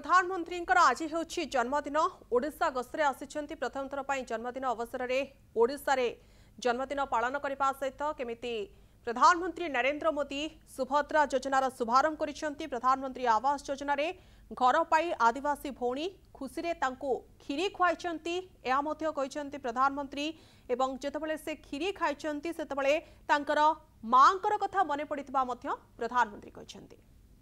प्रधानमंत्री आज होछि जन्मदिन। ओडिशा गस्तरे आसिछंती प्रथम थर पई जन्मदिन अवसर में ओडिशा रे जन्मदिन पालन करने सहित केमिति प्रधानमंत्री नरेंद्र मोदी सुभद्रा योजनार शुभारंभ करिसेंती। प्रधानमंत्री आवास योजना रे घर पाई आदिवासी भौणी खुशी रे तांको खीरी खुआइछंती या मध्य कहिसेंती प्रधानमंत्री। एवं जेतेबेले से खीरी खाइछंती सेतेबेले तांकर मांकर कथा मने पड़ितबा मध्य प्रधानमंत्री कहिसेंती।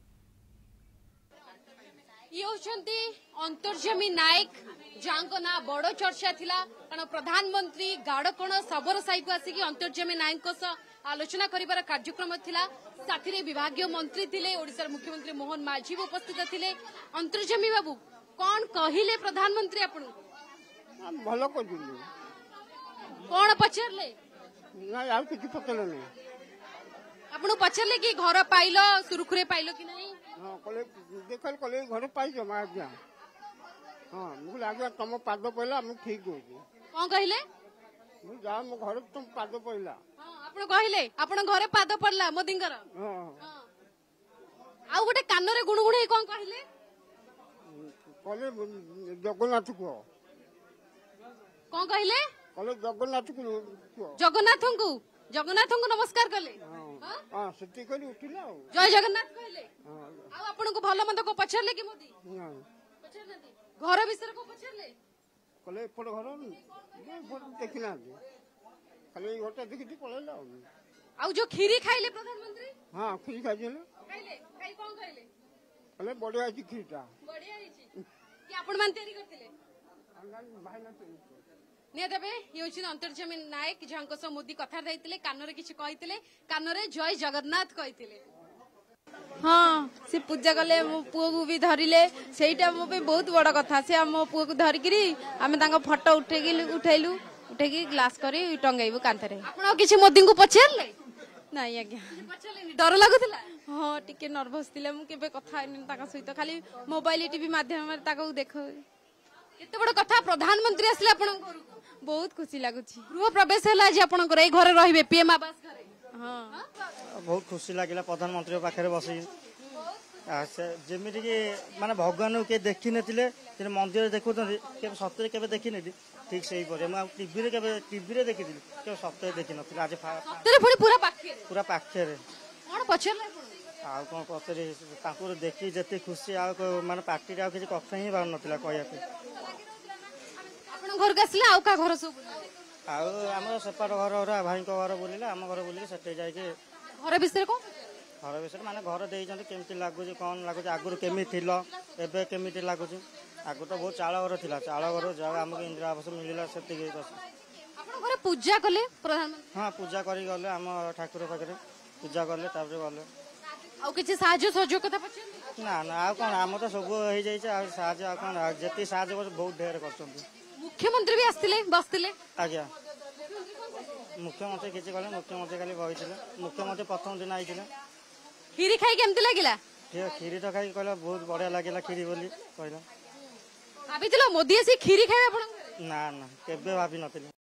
ये होचंती अंतर्जमी नायक जांको ना बड़ चर्चा थिला कारण प्रधानमंत्री गाड़कोण सबर साई को आसिकी अंतर्जमी नायक आलोचना करिबार कार्यक्रम थिला। साथी रे विभागीय मंत्री थिले, ओडिसा मुख्यमंत्री मोहन माझी उपस्थित थिले। अंतर्जमी बाबू कौन कहिले प्रधानमंत्री आपन भलो कहिलु कौन पचरले ना यार किछि पचरले नै आपन पचरले कि घर पाइलो सुरखुरे पाइलो कि नहीं। हां कले देखल कले घर पाइ जमा आज्ञा। हां मु लागे तुम पाद पइला मु ठीक हो कौन कहिले मु जा मो घर तुम पाद पइला। हां आपन कहिले आपन घरे पाद पड़ला मोदिंगर। हां आ गोटे कान रे गुणगुणे कौन कहिले कले जगन्नाथ को कौन कहिले कले जगन्नाथ को जगन्नाथ को नमस्कार कले। हां सेति कली उठिला जय जगन्नाथ कहले। आ आपन को भलो मंद को पछरले कि मोदी पछरले घर विषय को पछरले कले पड़ घर देखिना खाली घरटा देखि पळेला। आ जो खीरी खाइले प्रधानमंत्री। हां खीरी खाइले खाई कोन खाइले कले बढ़िया अछि खीरटा बढ़िया हिची कि आपन मान तयारी करथिले भाई ना ने देबे ये होची अंतर्जमी नायक जांको स मोदी कथा दैतिले कान रे किछ कहितिले कान रे जय जगन्नाथ कहितिले। हाँ से पूजा कले मो पुओ को भी धरिले सेटा मो पे बहुत बड़ कथा से मो पुओ को धरिकरी आमे तांको फोटो उठैलु उठेकी ग्लास करी टंगाइबु कांथरे। आपण किछ मोदी को पछरले नाही आज्ञा पछरले डर लागुतला। हाँ टिके नर्वस थिले मु केबे कथा आइनी ताका सहित खाली मोबाइल टीवी माध्यम रे ताको देखो एते बड़ कथा प्रधानमंत्री आसले आपण घर बहुत खुशी लागुची। गृह प्रवेश होला जे आपण घर ए घर रहिबे पीएम आवास घरे। हाँ बहुत खुशी लगिला प्रधानमंत्री पाखे बस जमीन की माने भगवान के देखी नथिले मंदिर देखुं सत्य के देखी नहीं ठीक से टीवी रे देखी के सत्य देखी न आज पूरा पाखे कौन पचरी देखी जिते खुशी माने पार्टी आ किसी कथा ही बाहर नाला कहया घर के आसले आउ का घर सब आम सेपाट घर भाई घर बुलिले आम घर बुलिक से जाके घर विषय को घर विषय माने घर देइछन्ती केमती लागुची कौन लागुची आगुर केमी थिलो एबे केमिति लागुची आगु तो बहुत चाल घर थिला चाल घर जगह हमको इंदिरा आवास मिलिला सेति बस आपण घर पूजा कले प्रधानमंत्री। हां पूजा करी गले आम ठाकुर पाखरे पूजा करले तापर गले आउ किछि साहाय्य सहयोग कथा पछन ना ना आ कोन आम तो सब हो जाई छै आ साहाय्य आ कोन जति साहाय्य बहुत ढेर करछन्ती। मुख्यमंत्री भी आस्तिले बसतिले आज्ञा मुख्यमंत्री किछि कहले मुख्यमंत्री खाली बहिथिले मुख्यमंत्री प्रथम दिन आइथिले खीरी खाई केमति लागिला खीरी तो खाई कहला बहुत बढ़िया लागिला खीरी बोली कहला भाबिथिलो मोदी आसी खीरी खाइबे आपण ना ना केबे भाबी नथिले।